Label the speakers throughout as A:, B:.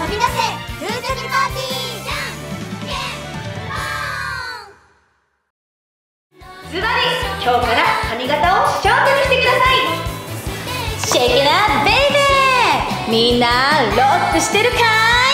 A: 飛び出せ空席パーティーじゃんけんぽん。ズバリ今日から髪型をショートにしてください。シェイキナベイベー、みんなロックしてるかい？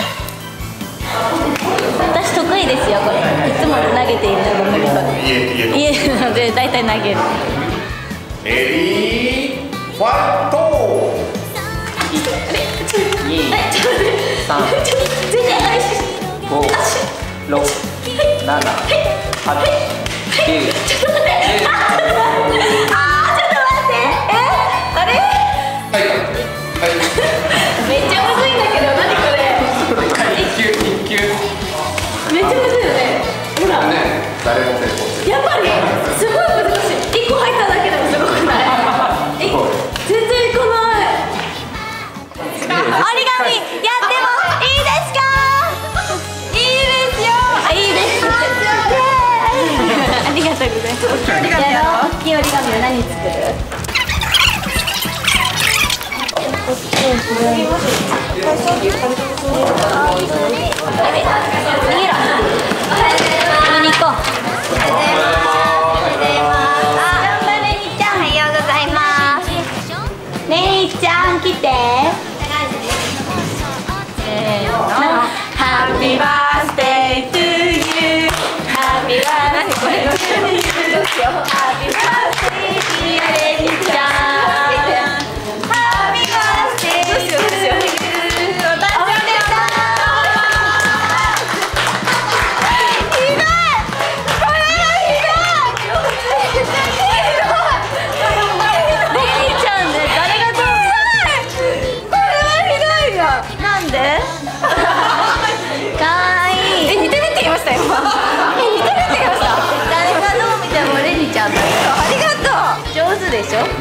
A: 私得意ですよこれ。いつも投げているのが無理と家なので大体投げる。
B: レディーファイト。2、3、5、6、7、8、9、10。
A: あーちょっと待って、あれ？
B: はい。
A: めっちゃむずいんだけど、何これ？
B: 1球。
A: めっちゃむずいよね。ほら。
B: ね、誰も成功してる。
A: やっぱりすごい難しい。1個入っただけでもすごくない？全然いかない。折り紙やってもいいですか？いいですよ。いいです。ありがとうございます。大きい折り紙は何作る？レイちゃん来て。ハッピーバースデートゥーユー。ハッピーバースデートゥーユー。ハッピーバースデートゥーユー。レイちゃん。ハッピーバースデートゥーユー。でしょ？でも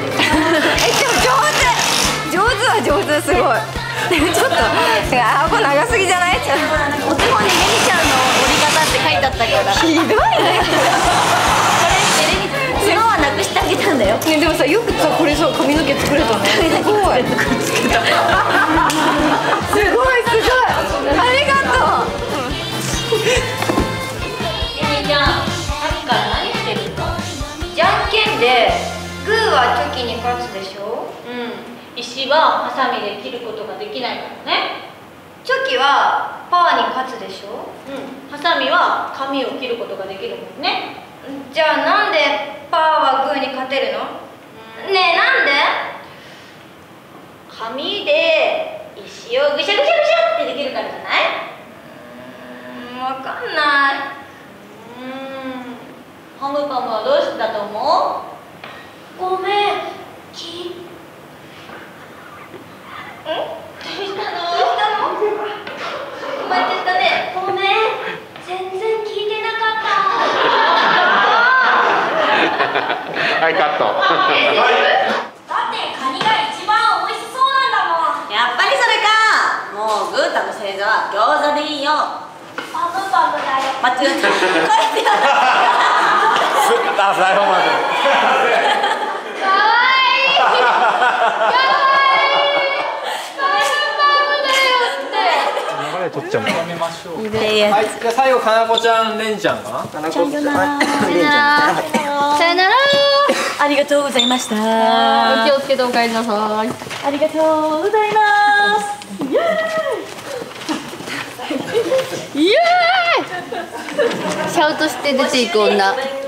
A: 上手は上手、すごい。でもちょっと顎長すぎじゃない？お手本にレニちゃんの折り方って書いてあったから。ひどいね。これレニ角はなくしてあげたんだよ。ね、でもさ、よくさこれさ髪の毛作れたね。すごい。すごいすごい。ありがとう。レニちゃん、さっきから何してるの？じゃんけんで。グーはチョキに勝つでしょ。うん。石はハサミで切ることができないからね。チョキはパーに勝つでしょ。うん。ハサミは紙を切ることができるもんね。じゃあなんでパーはグーに勝てるの？ねえ、なんで？紙で石をぐしゃぐしゃぐしゃってできるからじゃない？わかんない。ハムパムはどうしてだと思う？ごめん、どうしたの？困っちゃったね。ごめん、全然聞いてなかった。
B: はい、カット。
A: だってカニが一番美味しそうなんだもん。やっぱりそれか。もうグータの星座は餃子でいいよ。パムパムだよ。間違えた。
B: あ、最後まで。取っちゃう。はい、じゃあ最後かなこちゃん、れんちゃんかな。さよなら。
A: さよなら。ありがとうございました。
C: お気をつけてお帰りなさい。
A: ありがとうございます。イエーイ。イエーイ。シャウトして出ていく女。